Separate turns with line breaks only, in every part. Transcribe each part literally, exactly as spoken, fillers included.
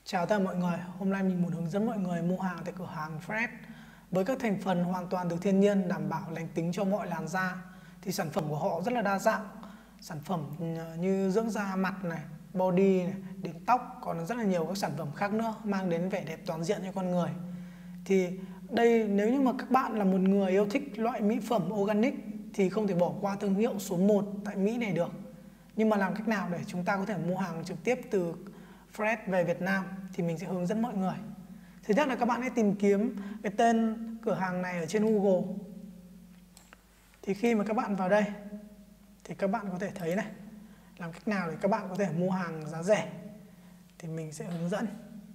Chào tất cả mọi người, hôm nay mình muốn hướng dẫn mọi người mua hàng tại cửa hàng Fred với các thành phần hoàn toàn từ thiên nhiên, đảm bảo lành tính cho mọi làn da. Thì sản phẩm của họ rất là đa dạng, sản phẩm như dưỡng da mặt này, body này, đến tóc, còn rất là nhiều các sản phẩm khác nữa mang đến vẻ đẹp toàn diện cho con người. Thì đây, nếu như mà các bạn là một người yêu thích loại mỹ phẩm organic thì không thể bỏ qua thương hiệu số một tại Mỹ này được. Nhưng mà làm cách nào để chúng ta có thể mua hàng trực tiếp từ Fred về Việt Nam thì mình sẽ hướng dẫn mọi người. Thứ nhất là các bạn hãy tìm kiếm cái tên cửa hàng này ở trên Google. Thì khi mà các bạn vào đây thì các bạn có thể thấy này, làm cách nào để các bạn có thể mua hàng giá rẻ thì mình sẽ hướng dẫn.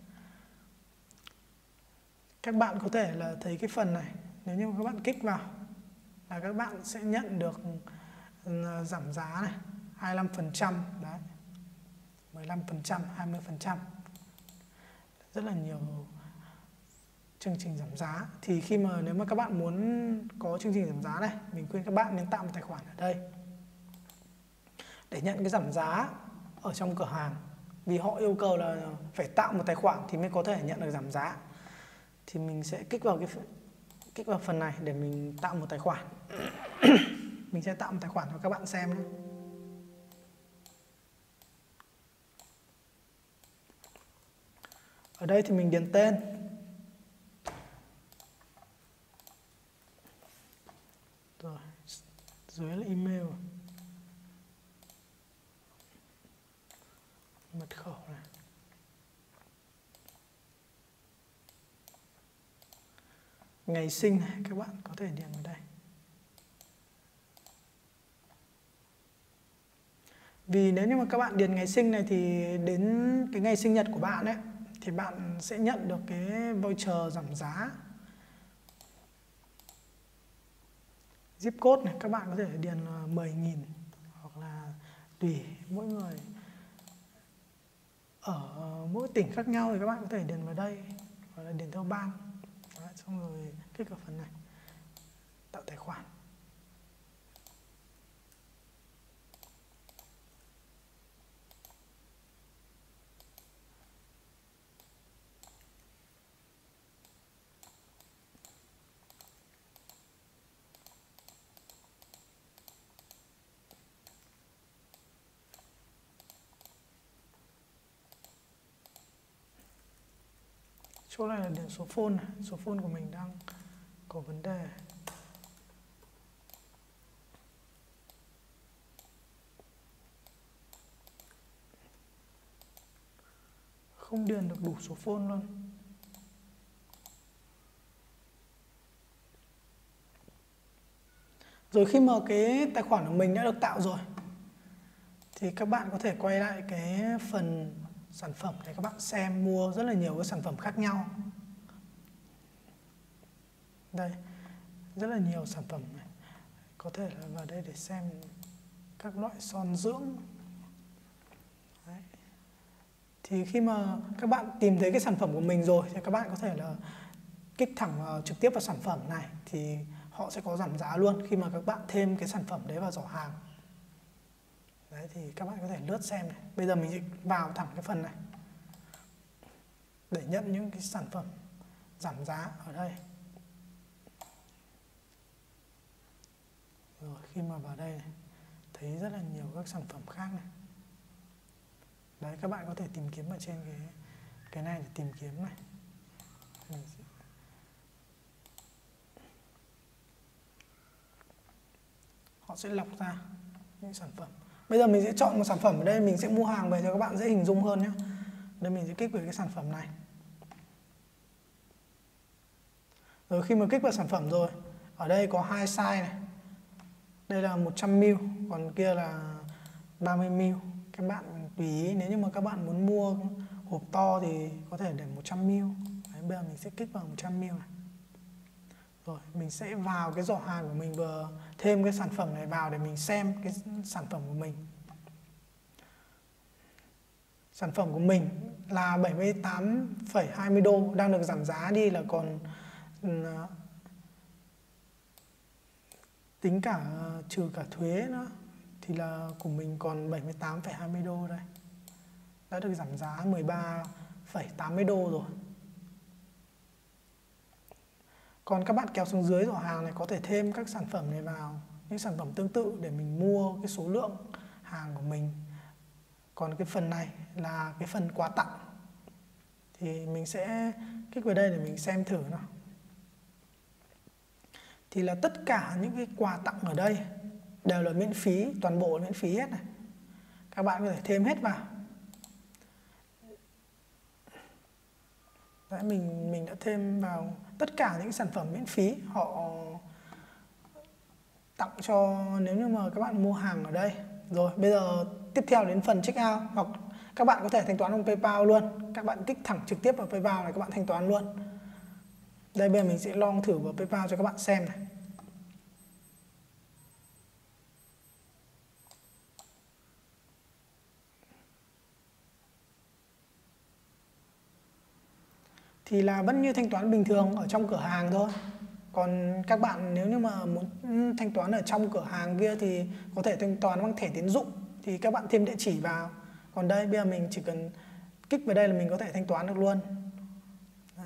Các bạn có thể là thấy cái phần này, nếu như các bạn kích vào là các bạn sẽ nhận được giảm giá này, hai mươi lăm phần trăm đấy, mười lăm phần trăm, hai mươi phần trăm, rất là nhiều chương trình giảm giá. Thì khi mà nếu mà các bạn muốn có chương trình giảm giá này, mình khuyên các bạn nên tạo một tài khoản ở đây để nhận cái giảm giá ở trong cửa hàng, vì họ yêu cầu là phải tạo một tài khoản thì mới có thể nhận được giảm giá. Thì mình sẽ kích vào cái kích vào phần này để mình tạo một tài khoản. Mình sẽ tạo một tài khoản cho các bạn xem nhé. Ở đây thì mình điền tên, rồi dưới là email, mật khẩu này, ngày sinh này, các bạn có thể điền vào đây. Vì nếu như mà các bạn điền ngày sinh này thì đến cái ngày sinh nhật của bạn ấy thì bạn sẽ nhận được cái voucher giảm giá. Zip code này các bạn có thể điền mười nghìn hoặc là tùy mỗi người ở mỗi tỉnh khác nhau thì các bạn có thể điền vào đây, hoặc là điền theo bang. Đấy, xong rồi kích vào phần này tạo tài khoản. Chỗ này là điền số phone này, số phone của mình đang có vấn đề. Không điền được đủ số phone luôn. Rồi khi mà cái tài khoản của mình đã được tạo rồi thì các bạn có thể quay lại cái phần sản phẩm để các bạn xem, mua rất là nhiều cái sản phẩm khác nhau. Đây, rất là nhiều sản phẩm này. Có thể là vào đây để xem các loại son dưỡng. Đấy. Thì khi mà các bạn tìm thấy cái sản phẩm của mình rồi thì các bạn có thể là kích thẳng vào, trực tiếp vào sản phẩm này thì họ sẽ có giảm giá luôn khi mà các bạn thêm cái sản phẩm đấy vào giỏ hàng. Đấy, thì các bạn có thể lướt xem này. Bây giờ mình sẽ vào thẳng cái phần này để nhận những cái sản phẩm giảm giá ở đây. Rồi khi mà vào đây này, thấy rất là nhiều các sản phẩm khác này. Đấy, các bạn có thể tìm kiếm ở trên cái cái này để tìm kiếm này. Họ sẽ lọc ra những sản phẩm. Bây giờ mình sẽ chọn một sản phẩm ở đây, mình sẽ mua hàng về cho các bạn dễ hình dung hơn nhé. Đây mình sẽ kích vào cái sản phẩm này. Rồi khi mà kích vào sản phẩm rồi, ở đây có hai size này. Đây là một trăm mi li lít, còn kia là ba mươi mi li lít. Các bạn tùy ý, nếu như mà các bạn muốn mua hộp to thì có thể để một trăm mi li lít. Đấy, bây giờ mình sẽ kích vào một trăm mi li lít này. Rồi mình sẽ vào cái giỏ hàng của mình, vừa thêm cái sản phẩm này vào để mình xem cái sản phẩm của mình. Sản phẩm của mình là bảy mươi tám phẩy hai mươi đô, đang được giảm giá đi là còn uh, tính cả uh, trừ cả thuế nữa thì là của mình còn bảy mươi tám phẩy hai mươi đô đây. Đã được giảm giá mười ba phẩy tám mươi đô rồi. Còn các bạn kéo xuống dưới giỏ hàng này có thể thêm các sản phẩm này vào, những sản phẩm tương tự để mình mua cái số lượng hàng của mình. Còn cái phần này là cái phần quà tặng, thì mình sẽ kích vào đây để mình xem thử nào. Thì là tất cả những cái quà tặng ở đây đều là miễn phí, toàn bộ là miễn phí hết này. Các bạn có thể thêm hết vào. Đấy, mình mình đã thêm vào tất cả những sản phẩm miễn phí họ tặng cho nếu như mà các bạn mua hàng ở đây. Rồi bây giờ tiếp theo đến phần check out, hoặc các bạn có thể thanh toán bằng PayPal luôn. Các bạn kích thẳng trực tiếp vào PayPal này, các bạn thanh toán luôn. Đây bây giờ mình sẽ log thử vào PayPal cho các bạn xem này. Thì là vẫn như thanh toán bình thường ở trong cửa hàng thôi. Còn các bạn nếu như mà muốn thanh toán ở trong cửa hàng kia thì có thể thanh toán bằng thẻ tín dụng, thì các bạn thêm địa chỉ vào. Còn đây bây giờ mình chỉ cần kích vào đây là mình có thể thanh toán được luôn. Đấy.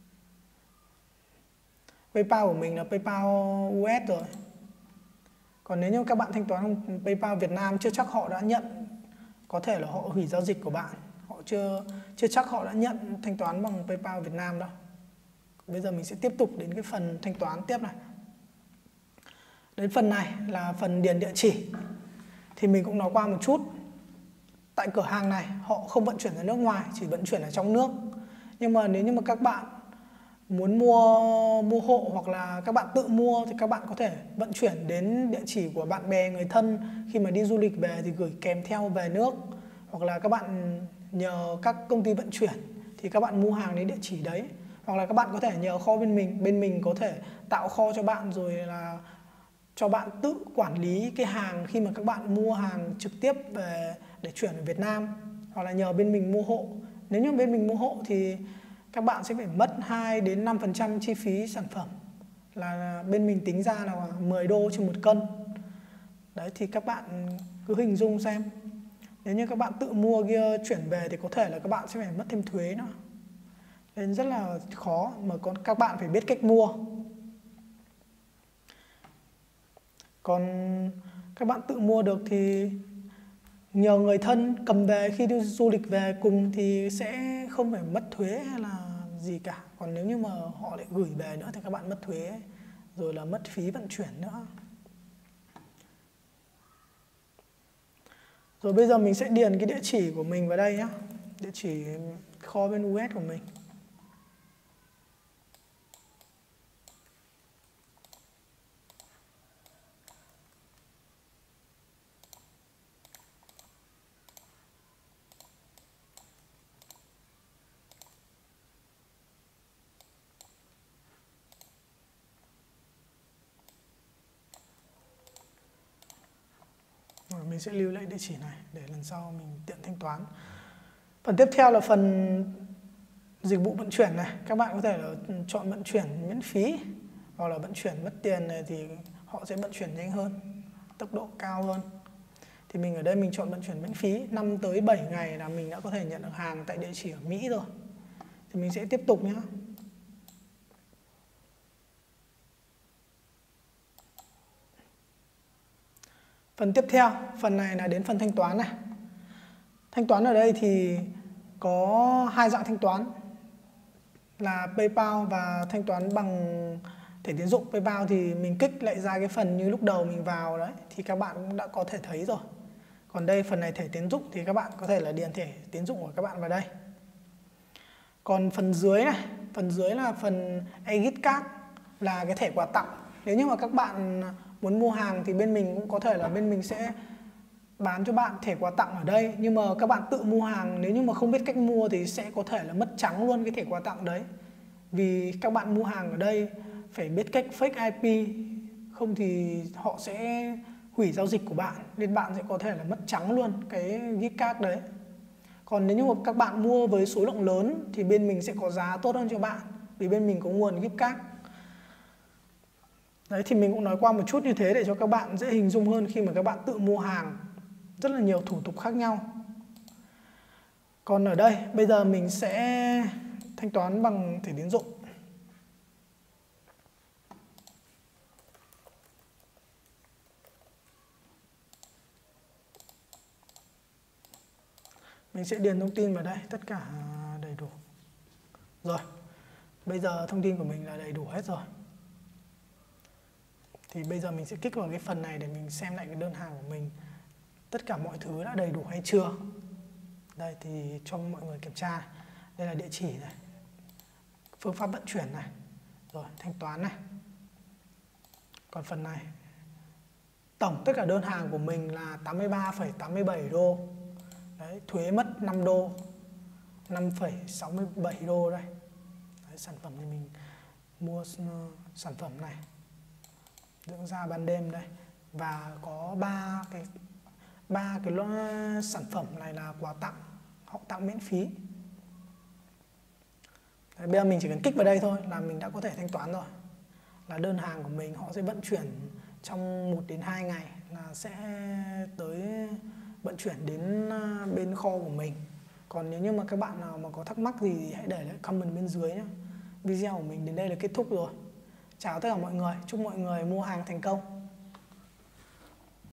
PayPal của mình là PayPal u ét rồi. Còn nếu như các bạn thanh toán bằng PayPal Việt Nam chưa chắc họ đã nhận, có thể là họ hủy giao dịch của bạn. Họ chưa chưa chắc họ đã nhận thanh toán bằng PayPal Việt Nam đâu. Bây giờ mình sẽ tiếp tục đến cái phần thanh toán tiếp này. Đến phần này là phần điền địa chỉ. Thì mình cũng nói qua một chút. Tại cửa hàng này họ không vận chuyển ra nước ngoài, chỉ vận chuyển ở trong nước. Nhưng mà nếu như mà các bạn muốn mua mua hộ hoặc là các bạn tự mua thì các bạn có thể vận chuyển đến địa chỉ của bạn bè, người thân. Khi mà đi du lịch về thì gửi kèm theo về nước. Hoặc là các bạn nhờ các công ty vận chuyển thì các bạn mua hàng đến địa chỉ đấy. Hoặc là các bạn có thể nhờ kho bên mình, bên mình có thể tạo kho cho bạn rồi là cho bạn tự quản lý cái hàng khi mà các bạn mua hàng trực tiếp về để chuyển ở Việt Nam. Hoặc là nhờ bên mình mua hộ. Nếu như bên mình mua hộ thì các bạn sẽ phải mất hai đến năm phần trăm chi phí sản phẩm, là bên mình tính ra là mười đô trên một cân. Đấy thì các bạn cứ hình dung xem. Nếu như các bạn tự mua kia chuyển về thì có thể là các bạn sẽ phải mất thêm thuế nữa. Nên rất là khó, mà còn các bạn phải biết cách mua. Còn các bạn tự mua được thì nhờ người thân cầm về khi đi du lịch về cùng thì sẽ không phải mất thuế hay là gì cả. Còn nếu như mà họ lại gửi về nữa thì các bạn mất thuế, rồi là mất phí vận chuyển nữa. Rồi bây giờ mình sẽ điền cái địa chỉ của mình vào đây nhé. Địa chỉ kho bên u ét của mình. Rồi mình sẽ lưu lại địa chỉ này để lần sau mình tiện thanh toán. Phần tiếp theo là phần dịch vụ vận chuyển này. Các bạn có thể là chọn vận chuyển miễn phí, hoặc là vận chuyển mất tiền này thì họ sẽ vận chuyển nhanh hơn, tốc độ cao hơn. Thì mình ở đây mình chọn vận chuyển miễn phí, năm tới bảy ngày là mình đã có thể nhận được hàng tại địa chỉ ở Mỹ rồi. Thì mình sẽ tiếp tục nhé. Phần tiếp theo, phần này là đến phần thanh toán này. Thanh toán ở đây thì có hai dạng thanh toán là PayPal và thanh toán bằng thẻ tín dụng. PayPal thì mình kích lại ra cái phần như lúc đầu mình vào đấy thì các bạn cũng đã có thể thấy rồi. Còn đây phần này thẻ tín dụng thì các bạn có thể là điền thẻ tín dụng của các bạn vào đây. Còn phần dưới này, phần dưới là phần e-gift card, là cái thẻ quà tặng. Nếu như mà các bạn muốn mua hàng thì bên mình cũng có thể là bên mình sẽ bán cho bạn thẻ quà tặng ở đây. Nhưng mà các bạn tự mua hàng, nếu như mà không biết cách mua thì sẽ có thể là mất trắng luôn cái thẻ quà tặng đấy. Vì các bạn mua hàng ở đây phải biết cách fake i pê, không thì họ sẽ hủy giao dịch của bạn, nên bạn sẽ có thể là mất trắng luôn cái gift card đấy. Còn nếu như mà các bạn mua với số lượng lớn thì bên mình sẽ có giá tốt hơn cho bạn, vì bên mình có nguồn gift card. Đấy thì mình cũng nói qua một chút như thế để cho các bạn dễ hình dung hơn khi mà các bạn tự mua hàng. Rất là nhiều thủ tục khác nhau. Còn ở đây bây giờ mình sẽ thanh toán bằng thẻ tín dụng. Mình sẽ điền thông tin vào đây, tất cả đầy đủ. Rồi, bây giờ thông tin của mình là đầy đủ hết rồi. Thì bây giờ mình sẽ kích vào cái phần này để mình xem lại cái đơn hàng của mình. Tất cả mọi thứ đã đầy đủ hay chưa. Đây thì cho mọi người kiểm tra. Đây là địa chỉ này, phương pháp vận chuyển này, rồi thanh toán này. Còn phần này, tổng tất cả đơn hàng của mình là tám mươi ba phẩy tám mươi bảy đô. Đấy, thuế mất năm đô, năm phẩy sáu mươi bảy đô đây. Đấy, sản phẩm thì mình mua uh, sản phẩm này, dưỡng da ban đêm đây, và có ba cái ba cái lo, sản phẩm này là quà tặng, họ tặng miễn phí. Đấy, bây giờ mình chỉ cần kích vào đây thôi là mình đã có thể thanh toán rồi. Là đơn hàng của mình họ sẽ vận chuyển trong một đến hai ngày là sẽ tới vận chuyển đến bên kho của mình. Còn nếu như mà các bạn nào mà có thắc mắc gì thì hãy để lại comment bên dưới nhé. Video của mình đến đây là kết thúc rồi. Chào tất cả mọi người, chúc mọi người mua hàng thành công.